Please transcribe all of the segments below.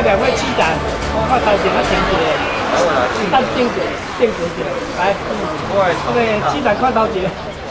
2位鸡蛋，看头前啊前一个，蛋定格一下，来，这个鸡蛋看头前。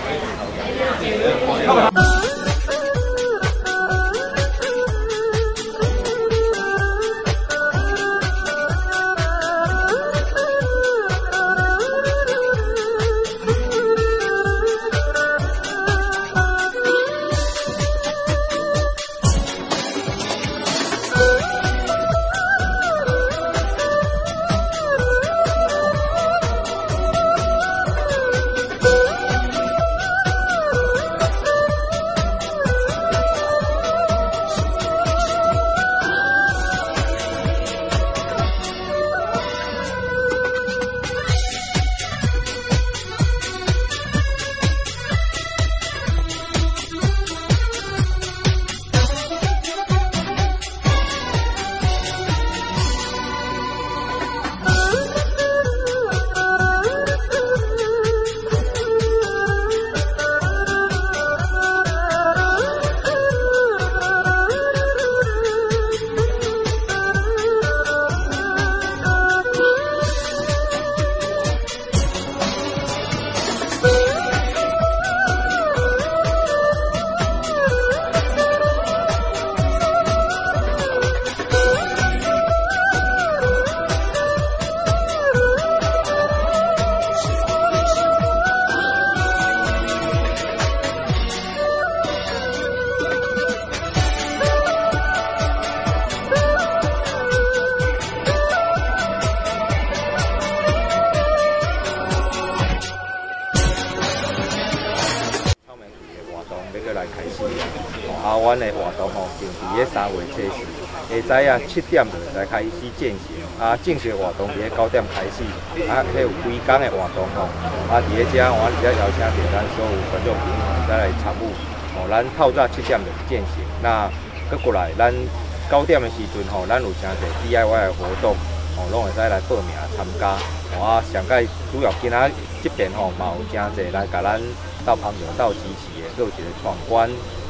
来开始啊！阮的活动吼，就伫个3月初4，下早7点就来开始进行。啊，正式活动伫个9点开始。啊，迄有规工的活动吼。啊，伫个遮，我直接邀请到咱所有观众朋友再来参与。哦，咱透早7点就进行。那搁过来，咱9点的时阵吼，咱有诚侪 DIY 的活动，哦，拢会使来报名参加。啊，上届主要今仔这边吼，嘛有诚侪来甲咱到旁游到支持的，都有一个闯关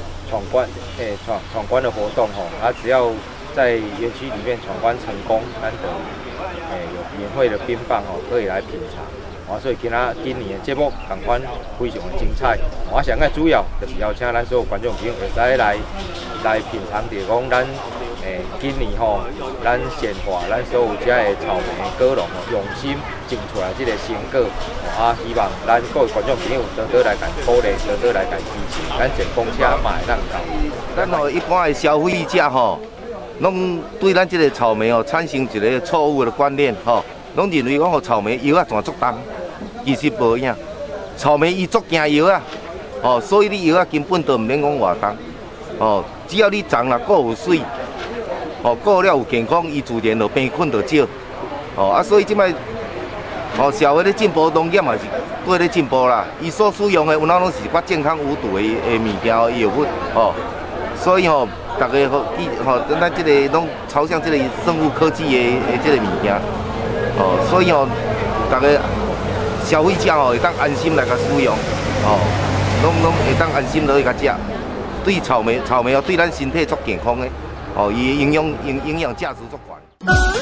的活动吼。啊，只要在园区里面闯关成功，咱就有免费的冰棒吼，可以来品尝。啊，所以今年的节目同款非常的精彩。我上届主要就是邀请咱所有观众朋友会使来品尝着讲咱今年吼，咱鲜花咱所有遮的草莓果农吼，用心种出来这个成果。啊，希望咱各位观众朋友多多来鼓励，多多来支持，咱坐公车嘛会当到。 咱吼一般的消费者吼，拢对咱这个草莓哦产生一个错误的观念吼，拢认为讲吼草莓叶啊全足重，其实无影。草莓伊足惊叶啊，哦，所以你叶啊根本就唔免讲偌重，哦，只要你长了够有水，哦，够了有健康，伊自然就病菌就少，哦啊，所以即摆。哦，社会咧进步，农业嘛是对咧进步啦。伊所使用的有哪拢是较健康无毒的物件药物哦，所以吼，大家咱这个拢朝向这个生物科技的这个物件哦，所以吼，大家消费者吼会当安心来甲使用哦，拢会当安心落去甲食。对草莓哦，对咱身体足健康的哦，伊营养价值足悬。